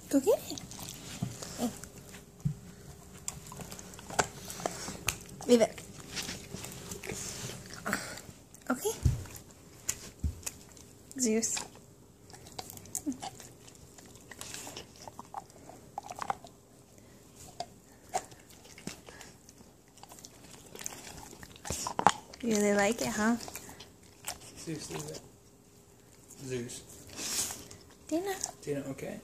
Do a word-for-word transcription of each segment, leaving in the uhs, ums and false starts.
Go get it. Hey. Leave it. Okay. Zeus. You really like it, huh? Zeus, leave it. Zeus. Dana. Dana, okay.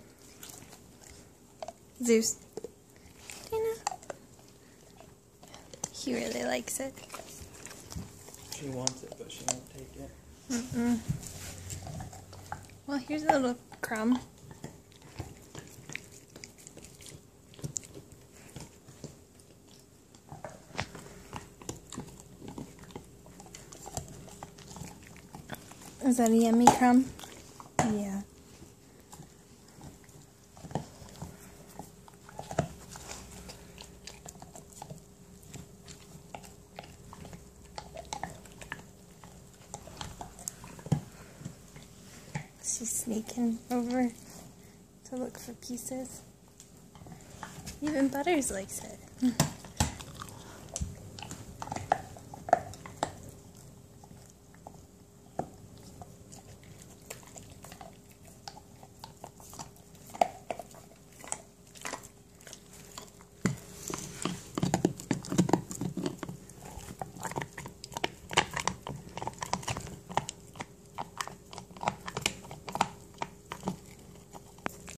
Zeus. Dana. He really likes it. She wants it, but she won't take it. Mm-mm. Well, here's a little crumb. Is that a yummy crumb? Yeah. She's sneaking over to look for pieces. Even Butters likes it.